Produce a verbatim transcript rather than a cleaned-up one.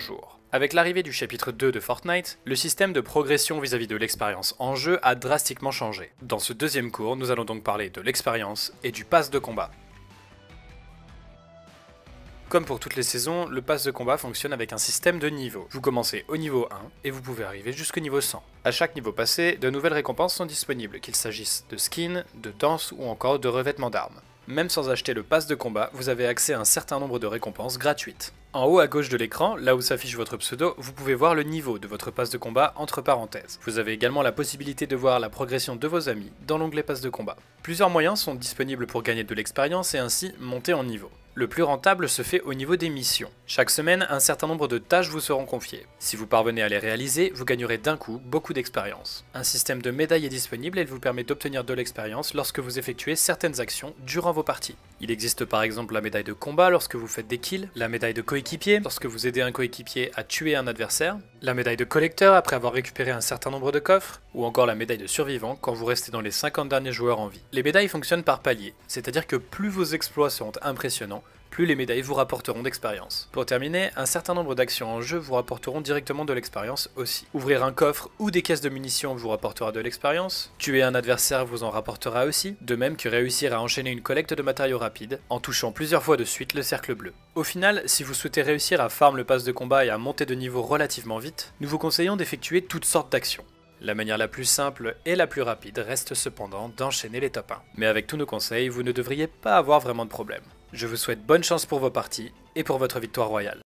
jour. Avec l'arrivée du chapitre deux de Fortnite, le système de progression vis-à-vis de l'expérience en jeu a drastiquement changé. Dans ce deuxième cours, nous allons donc parler de l'expérience et du pass de combat. Comme pour toutes les saisons, le pass de combat fonctionne avec un système de niveaux. Vous commencez au niveau un et vous pouvez arriver jusqu'au niveau cent. À chaque niveau passé, de nouvelles récompenses sont disponibles, qu'il s'agisse de skins, de danse ou encore de revêtements d'armes. Même sans acheter le pass de combat, vous avez accès à un certain nombre de récompenses gratuites. En haut à gauche de l'écran, là où s'affiche votre pseudo, vous pouvez voir le niveau de votre pass de combat entre parenthèses. Vous avez également la possibilité de voir la progression de vos amis dans l'onglet pass de combat. Plusieurs moyens sont disponibles pour gagner de l'expérience et ainsi monter en niveau. Le plus rentable se fait au niveau des missions. Chaque semaine, un certain nombre de tâches vous seront confiées. Si vous parvenez à les réaliser, vous gagnerez d'un coup beaucoup d'expérience. Un système de médailles est disponible et il vous permet d'obtenir de l'expérience lorsque vous effectuez certaines actions durant vos parties. Il existe par exemple la médaille de combat lorsque vous faites des kills, la médaille de coéquipier lorsque vous aidez un coéquipier à tuer un adversaire, la médaille de collecteur après avoir récupéré un certain nombre de coffres, ou encore la médaille de survivant quand vous restez dans les cinquante derniers joueurs en vie. Les médailles fonctionnent par paliers, c'est-à-dire que plus vos exploits seront impressionnants, plus les médailles vous rapporteront d'expérience. Pour terminer, un certain nombre d'actions en jeu vous rapporteront directement de l'expérience aussi. Ouvrir un coffre ou des caisses de munitions vous rapportera de l'expérience, tuer un adversaire vous en rapportera aussi, de même que réussir à enchaîner une collecte de matériaux rapide en touchant plusieurs fois de suite le cercle bleu. Au final, si vous souhaitez réussir à farm le pass de combat et à monter de niveau relativement vite, nous vous conseillons d'effectuer toutes sortes d'actions. La manière la plus simple et la plus rapide reste cependant d'enchaîner les top un. Mais avec tous nos conseils, vous ne devriez pas avoir vraiment de problème. Je vous souhaite bonne chance pour vos parties et pour votre victoire royale.